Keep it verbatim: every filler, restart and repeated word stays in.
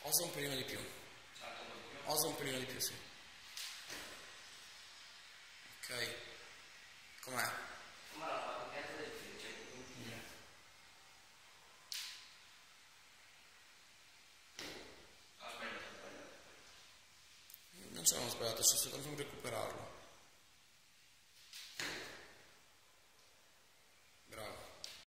Osa un pelino di più. Osa un pelino di più, sì. Ok. Com'è? Come la pancetta del felice. Mm. Ah, sbagliato, sbagliato. Non sono sbagliato, sto cercando di recuperarlo.